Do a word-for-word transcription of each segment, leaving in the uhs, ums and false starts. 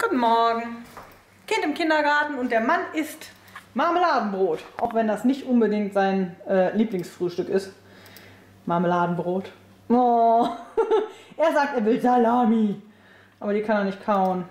Guten Morgen. Kind im Kindergarten und der Mann isst Marmeladenbrot. Auch wenn das nicht unbedingt sein äh, Lieblingsfrühstück ist. Marmeladenbrot. Oh. Er sagt, er will Salami. Aber die kann er nicht kauen.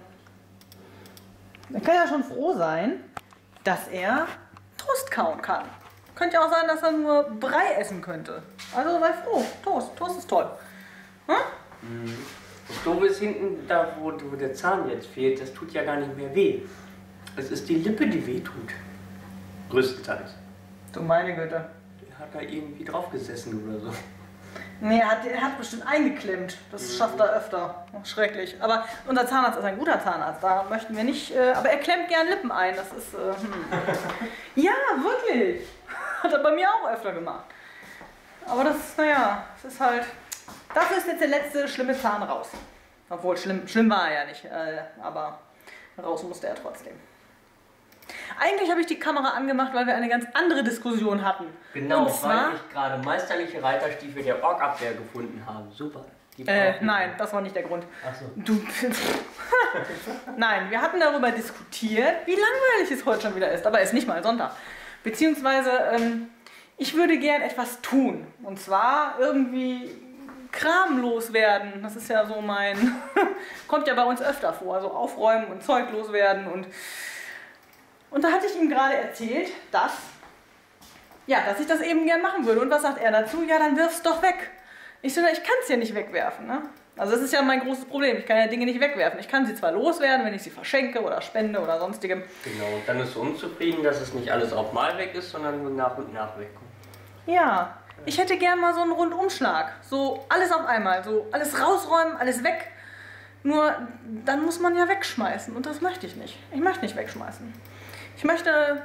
Er kann ja schon froh sein, dass er Toast kauen kann. Könnte ja auch sein, dass er nur Brei essen könnte. Also sei froh. Toast. Toast ist toll. Hm? Mhm. Das Doofe ist hinten, da wo, wo der Zahn jetzt fehlt, das tut ja gar nicht mehr weh. Es ist die Lippe, die weh tut. Größtenteils. Du meine Güte. Der hat da irgendwie drauf gesessen oder so. Nee, er hat, er hat bestimmt eingeklemmt. Das mhm. schafft er öfter. Schrecklich. Aber unser Zahnarzt ist ein guter Zahnarzt. Da möchten wir nicht. Äh, aber er klemmt gern Lippen ein. Das ist. Äh, hm. Ja, wirklich. Hat er bei mir auch öfter gemacht. Aber das, naja, es ist halt. Dafür ist jetzt der letzte schlimme Zahn raus. Obwohl, schlimm, schlimm war er ja nicht. Äh, aber raus musste er trotzdem. Eigentlich habe ich die Kamera angemacht, weil wir eine ganz andere Diskussion hatten. Genau, und zwar, weil ich gerade meisterliche Reiterstiefel der Ork-Abwehr gefunden habe. Super. Äh, nein, das war nicht der Grund. Ach so. Du, nein, wir hatten darüber diskutiert, wie langweilig es heute schon wieder ist. Aber es ist nicht mal Sonntag. Beziehungsweise, ähm, ich würde gern etwas tun. Und zwar irgendwie Kram loswerden. Das ist ja so mein... kommt ja bei uns öfter vor. So aufräumen und Zeug loswerden und... Und da hatte ich ihm gerade erzählt, dass, ja, dass ich das eben gern machen würde. Und was sagt er dazu? Ja, dann wirf's doch weg. Ich so, na, ich kann es ja nicht wegwerfen. Ne? Also das ist ja mein großes Problem. Ich kann ja Dinge nicht wegwerfen. Ich kann sie zwar loswerden, wenn ich sie verschenke oder spende oder sonstigem. Genau, und dann ist du unzufrieden, dass es nicht alles auf mal weg ist, sondern nur nach und nach wegkommt. Ja, ich hätte gern mal so einen Rundumschlag. So alles auf einmal. So alles rausräumen, alles weg. Nur dann muss man ja wegschmeißen. Und das möchte ich nicht. Ich möchte nicht wegschmeißen. Ich möchte,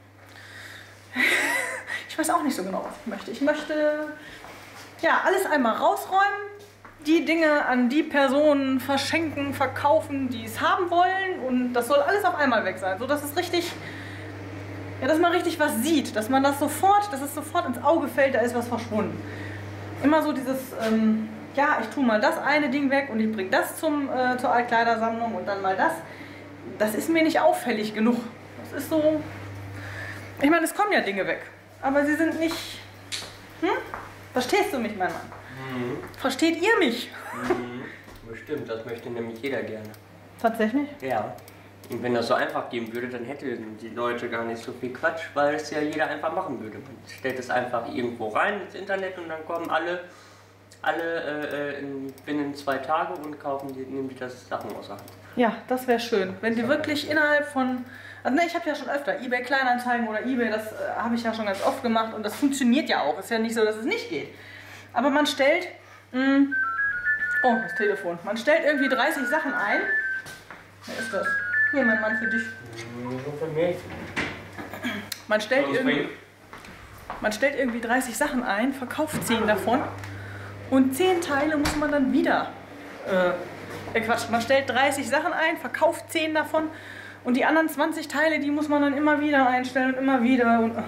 ich weiß auch nicht so genau, was ich möchte. Ich möchte, ja, alles einmal rausräumen, die Dinge an die Personen verschenken, verkaufen, die es haben wollen und das soll alles auf einmal weg sein, so dass es richtig, ja, dass man richtig was sieht, dass man das sofort, dass es sofort ins Auge fällt, da ist was verschwunden. Immer so dieses, ähm, ja, ich tue mal das eine Ding weg und ich bringe das zum, äh, zur Altkleidersammlung und dann mal das. Das ist mir nicht auffällig genug. Das ist so, ich meine, es kommen ja Dinge weg, aber sie sind nicht, hm? Verstehst du mich, mein Mann? Mhm. Versteht ihr mich? Mhm. Bestimmt, das möchte nämlich jeder gerne. Tatsächlich? Ja. Und wenn das so einfach gehen würde, dann hätten die Leute gar nicht so viel Quatsch, weil es ja jeder einfach machen würde. Man stellt es einfach irgendwo rein ins Internet und dann kommen alle, alle äh, in, binnen zwei Tage und kaufen die, nehmen die das Sachen aus der Hand. Ja, das wäre schön, wenn die wirklich innerhalb von, also ne, ich habe ja schon öfter eBay Kleinanzeigen oder eBay, das äh, habe ich ja schon ganz oft gemacht und das funktioniert ja auch. Ist ja nicht so, dass es nicht geht. Aber man stellt, mh, oh, das Telefon, man stellt irgendwie dreißig Sachen ein. Wer ist das? Hier, mein Mann, für dich. Für mich. Man stellt, irgendwie, man stellt irgendwie dreißig Sachen ein, verkauft zehn davon und zehn Teile muss man dann wieder, äh, Quatsch, man stellt dreißig Sachen ein, verkauft zehn davon und die anderen zwanzig Teile, die muss man dann immer wieder einstellen und immer wieder. Und,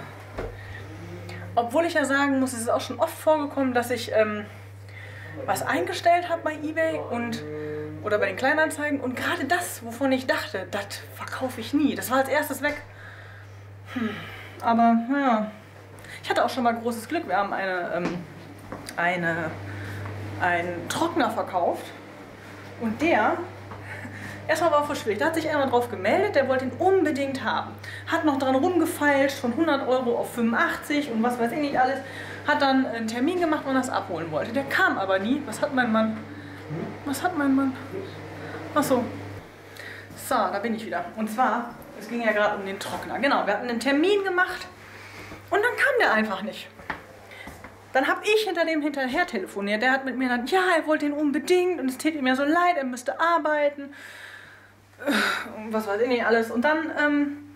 obwohl ich ja sagen muss, es ist auch schon oft vorgekommen, dass ich ähm, was eingestellt habe bei eBay und, oder bei den Kleinanzeigen und gerade das, wovon ich dachte, das verkaufe ich nie. Das war als erstes weg. Hm. Aber naja, ich hatte auch schon mal großes Glück. Wir haben eine, ähm, eine, einen Trockner verkauft. Und der, erstmal war er verschwitzt, da hat sich einer drauf gemeldet, der wollte ihn unbedingt haben. Hat noch dran rumgefeilscht, von hundert Euro auf fünfundachtzig und was weiß ich nicht alles. Hat dann einen Termin gemacht, wann er es abholen wollte. Der kam aber nie. Was hat mein Mann? Was hat mein Mann? Achso. So, da bin ich wieder. Und zwar, es ging ja gerade um den Trockner. Genau, wir hatten einen Termin gemacht und dann kam der einfach nicht. Dann habe ich hinter dem hinterher telefoniert. Der hat mit mir dann, ja, er wollte ihn unbedingt und es täte ihm ja so leid, er müsste arbeiten. Und was weiß ich nicht alles. Und dann, ähm,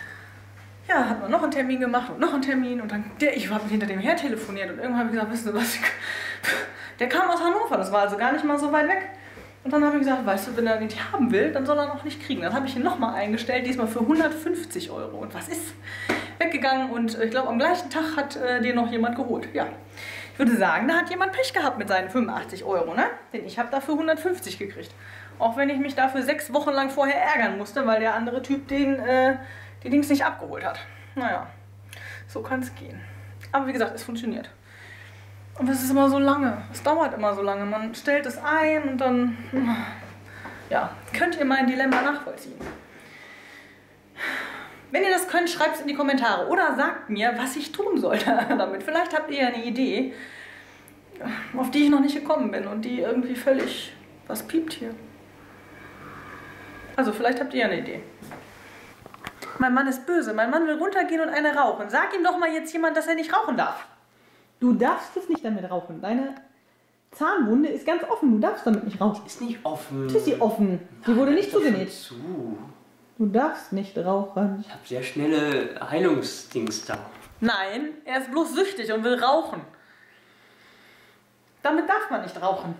ja, hat man noch einen Termin gemacht und noch einen Termin. Und dann, der, ich habe hinter dem her telefoniert und irgendwann habe ich gesagt, wissen Sie was, der kam aus Hannover, das war also gar nicht mal so weit weg. Und dann habe ich gesagt, weißt du, wenn er den nicht haben will, dann soll er noch nicht kriegen. Dann habe ich ihn nochmal eingestellt, diesmal für hundertfünfzig Euro. Und was ist? Weggegangen und ich glaube am gleichen Tag hat äh, den noch jemand geholt. Ja, ich würde sagen, da hat jemand Pech gehabt mit seinen fünfundachtzig Euro, ne? Denn ich habe dafür hundertfünfzig gekriegt. Auch wenn ich mich dafür sechs Wochen lang vorher ärgern musste, weil der andere Typ den, äh, die Dings nicht abgeholt hat. Naja, so kann es gehen. Aber wie gesagt, es funktioniert. Und es ist immer so lange. Es dauert immer so lange. Man stellt es ein und dann... Ja, könnt ihr mein Dilemma nachvollziehen. Wenn ihr das könnt, schreibt es in die Kommentare. Oder sagt mir, was ich tun sollte damit. Vielleicht habt ihr ja eine Idee, auf die ich noch nicht gekommen bin und die irgendwie völlig... Was piept hier? Also, vielleicht habt ihr ja eine Idee. Mein Mann ist böse. Mein Mann will runtergehen und eine rauchen. Sag ihm doch mal jetzt jemand, dass er nicht rauchen darf. Du darfst es nicht damit rauchen. Deine Zahnwunde ist ganz offen. Du darfst damit nicht rauchen. Ist nicht offen. Das ist sie offen. Die wurde nicht zugenäht. Zu. Du darfst nicht rauchen. Ich habe sehr schnelle Heilungsdings da. Nein, er ist bloß süchtig und will rauchen. Damit darf man nicht rauchen.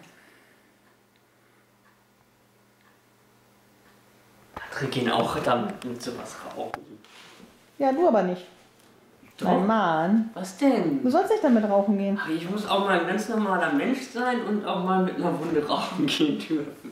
Andere gehen auch damit mit sowas rauchen. Ja, du aber nicht. Doch. Mein Mann. Was denn? Du sollst nicht damit rauchen gehen. Ach, ich muss auch mal ein ganz normaler Mensch sein und auch mal mit einer Wunde rauchen gehen dürfen.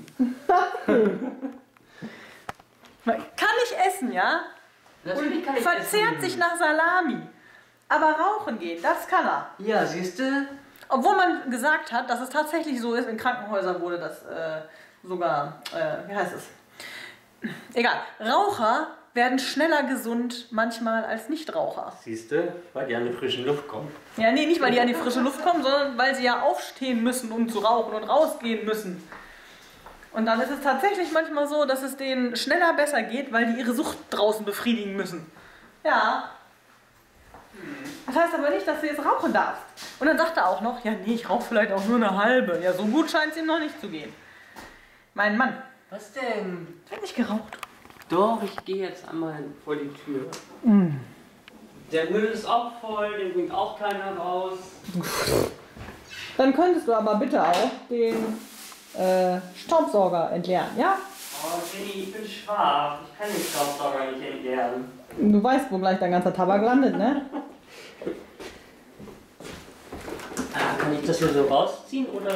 Man kann nicht essen, ja? Natürlich kann ich Verzehrt essen. sich nach Salami. Aber rauchen gehen, das kann er. Ja, siehst du? Obwohl man gesagt hat, dass es tatsächlich so ist, in Krankenhäusern wurde das äh, sogar, äh, wie heißt es? Egal. Raucher werden schneller gesund manchmal als Nichtraucher. Siehst du? Weil die an die frische Luft kommen. Ja, nee, nicht weil die an die frische Luft kommen, sondern weil sie ja aufstehen müssen, um zu rauchen und rausgehen müssen. Und dann ist es tatsächlich manchmal so, dass es denen schneller besser geht, weil die ihre Sucht draußen befriedigen müssen. Ja. Das heißt aber nicht, dass du jetzt rauchen darfst. Und dann sagt er auch noch, ja nee, ich rauche vielleicht auch nur eine halbe. Ja, so gut scheint es ihm noch nicht zu gehen. Mein Mann. Was denn? Wird nicht geraucht. Doch, ich gehe jetzt einmal vor die Tür. Mm. Der Müll ist auch voll, den bringt auch keiner raus. Dann könntest du aber bitte auch den äh, Staubsauger entleeren, ja? Oh, Jenny, ich bin schwach. Ich kann den Staubsauger nicht entleeren. Du weißt, wo gleich dein ganzer Tabak landet, ne? Ah, kann ich das hier so rausziehen oder?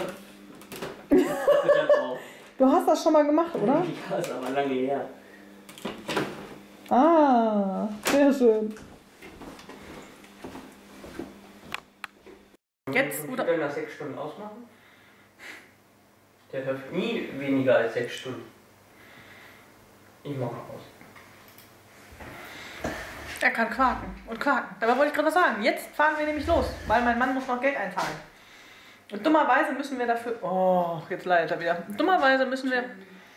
Du hast das schon mal gemacht, oder? Ja, ist aber lange her. Ah, sehr schön. Jetzt oder? Wir nach sechs Stunden ausmachen? Der hört nie weniger als sechs Stunden. Ich mache aus. Er kann quaken und quaken. Dabei wollte ich gerade was sagen. Jetzt fahren wir nämlich los, weil mein Mann muss noch Geld einzahlen. Und dummerweise müssen wir dafür... Oh, jetzt leidet er wieder. Dummerweise müssen wir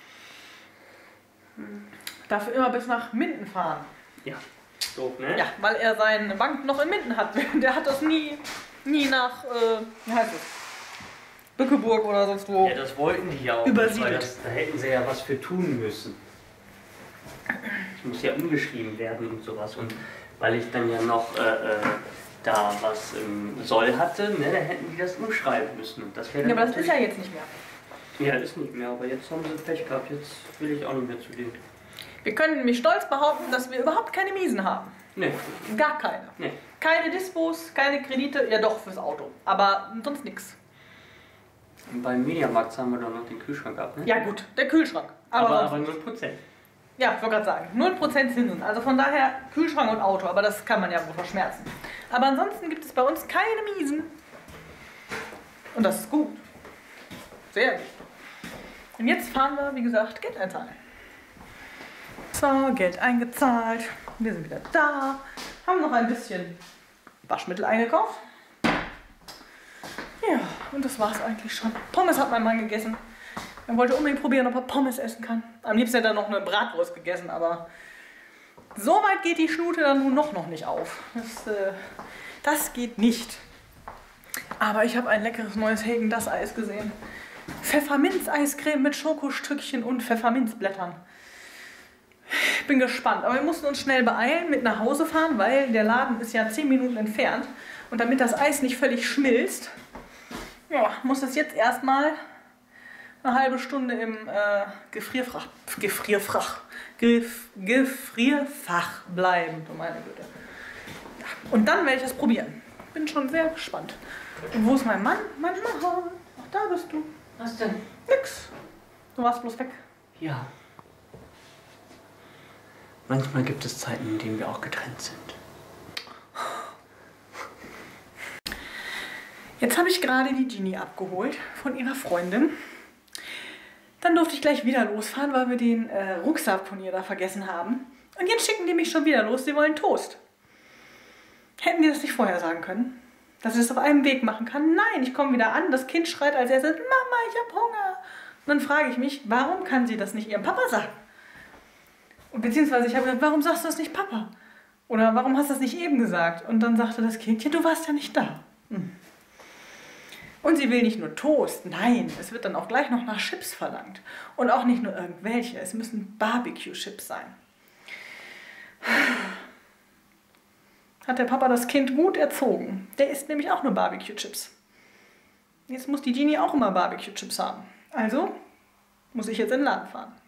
dafür immer bis nach Minden fahren. Ja, doof, ne? Ja, weil er seine Bank noch in Minden hat. Der hat das nie, nie nach, äh, wie heißt es, Bückeburg oder sonst wo. Ja, das wollten die ja auch. Übersiedelt. Weil das, da hätten sie ja was für tun müssen. Es muss ja umgeschrieben werden und sowas. Und weil ich dann ja noch... Äh, äh, da was im Soll hatte, ne, dann hätten die das umschreiben müssen. Und das wäre Ja, aber das ist ja jetzt nicht mehr. Ja, ist nicht mehr, aber jetzt haben sie Pech gehabt, jetzt will ich auch nicht mehr zu denen. Wir können nämlich stolz behaupten, dass wir überhaupt keine Miesen haben. Nee. Gar keine. Nee. Keine Dispos, keine Kredite, ja doch fürs Auto, aber sonst nichts. Und beim Mediamarkt haben wir doch noch den Kühlschrank gehabt, ne? Ja gut, der Kühlschrank. Aber, Aber, sonst aber nicht. null Prozent. Ja, ich wollte gerade sagen, null Prozent Zinsen. Also von daher Kühlschrank und Auto, aber das kann man ja wohl verschmerzen. Aber ansonsten gibt es bei uns keine Miesen. Und das ist gut. Sehr gut. Und jetzt fahren wir, wie gesagt, Geld einzahlen. So, Geld eingezahlt. Wir sind wieder da. Haben noch ein bisschen Waschmittel eingekauft. Ja, und das war es eigentlich schon. Pommes hat mein Mann gegessen. Er wollte unbedingt probieren, ob er Pommes essen kann. Am liebsten hätte er noch eine Bratwurst gegessen, aber so weit geht die Schnute dann nun noch, noch nicht auf. Das, äh, das geht nicht. Aber ich habe ein leckeres neues Häagen-Dazs-Eis gesehen. Pfefferminz-Eiscreme mit Schokostückchen und Pfefferminzblättern. Ich bin gespannt. Aber wir mussten uns schnell beeilen mit nach Hause fahren, weil der Laden ist ja zehn Minuten entfernt. Und damit das Eis nicht völlig schmilzt, ja, muss es jetzt erstmal eine halbe Stunde im äh, Gefrierfach, Gefrierfach, Gef, Gefrierfach bleiben, du meine Güte. Ja, und dann werde ich das probieren. Bin schon sehr gespannt. Und wo ist mein Mann? Mein Mann, ach da bist du. Was denn? Nix. Du warst bloß weg. Ja. Manchmal gibt es Zeiten, in denen wir auch getrennt sind. Jetzt habe ich gerade die Genie abgeholt von ihrer Freundin. Dann durfte ich gleich wieder losfahren, weil wir den äh, Rucksack von ihr da vergessen haben. Und jetzt schicken die mich schon wieder los, sie wollen Toast. Hätten die das nicht vorher sagen können? Dass ich das auf einem Weg machen kann? Nein, ich komme wieder an, das Kind schreit als erstes, Mama, ich habe Hunger. Und dann frage ich mich, warum kann sie das nicht ihrem Papa sagen? Und beziehungsweise ich habe gesagt, warum sagst du das nicht Papa? Oder warum hast du das nicht eben gesagt? Und dann sagte das Kind, ja, du warst ja nicht da. Hm. Und sie will nicht nur Toast, nein, es wird dann auch gleich noch nach Chips verlangt. Und auch nicht nur irgendwelche, es müssen Barbecue-Chips sein. Hat der Papa das Kind gut erzogen. Der isst nämlich auch nur Barbecue-Chips. Jetzt muss die Genie auch immer Barbecue-Chips haben. Also muss ich jetzt in den Laden fahren.